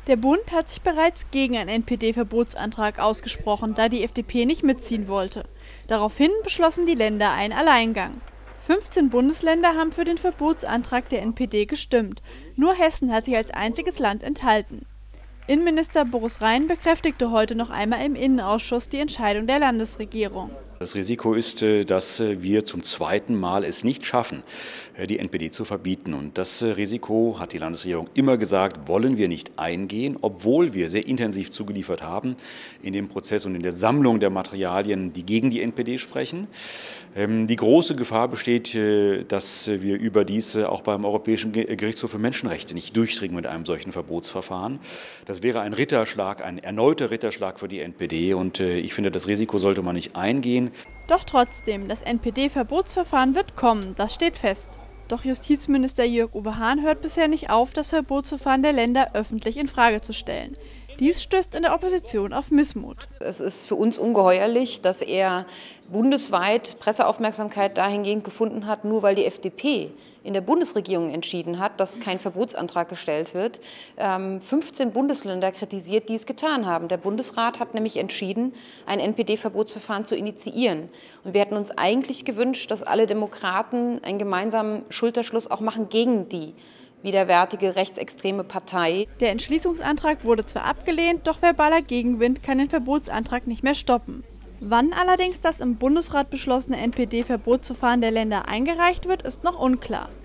Der Bund hat sich bereits gegen einen NPD-Verbotsantrag ausgesprochen, da die FDP nicht mitziehen wollte. Daraufhin beschlossen die Länder einen Alleingang. 15 Bundesländer haben für den Verbotsantrag der NPD gestimmt. Nur Hessen hat sich als einziges Land enthalten. Innenminister Boris Rhein bekräftigte heute noch einmal im Innenausschuss die Entscheidung der Landesregierung. Das Risiko ist, dass wir zum zweiten Mal es nicht schaffen, die NPD zu verbieten. Und das Risiko, hat die Landesregierung immer gesagt, wollen wir nicht eingehen, obwohl wir sehr intensiv zugeliefert haben in dem Prozess und in der Sammlung der Materialien, die gegen die NPD sprechen. Die große Gefahr besteht, dass wir überdies auch beim Europäischen Gerichtshof für Menschenrechte nicht durchdringen mit einem solchen Verbotsverfahren. Das wäre ein Ritterschlag, ein erneuter Ritterschlag für die NPD. Und ich finde, das Risiko sollte man nicht eingehen. Doch trotzdem, das NPD-Verbotsverfahren wird kommen, das steht fest. Doch Justizminister Jörg-Uwe Hahn hört bisher nicht auf, das Verbotsverfahren der Länder öffentlich in Frage zu stellen. Dies stößt in der Opposition auf Missmut. Es ist für uns ungeheuerlich, dass er bundesweit Presseaufmerksamkeit dahingehend gefunden hat, nur weil die FDP in der Bundesregierung entschieden hat, dass kein Verbotsantrag gestellt wird. 15 Bundesländer kritisiert, die es getan haben. Der Bundesrat hat nämlich entschieden, ein NPD-Verbotsverfahren zu initiieren. Und wir hätten uns eigentlich gewünscht, dass alle Demokraten einen gemeinsamen Schulterschluss auch machen gegen die widerwärtige rechtsextreme Partei. Der Entschließungsantrag wurde zwar abgelehnt, doch verbaler Gegenwind kann den Verbotsantrag nicht mehr stoppen. Wann allerdings das im Bundesrat beschlossene NPD-Verbotsverfahren der Länder eingereicht wird, ist noch unklar.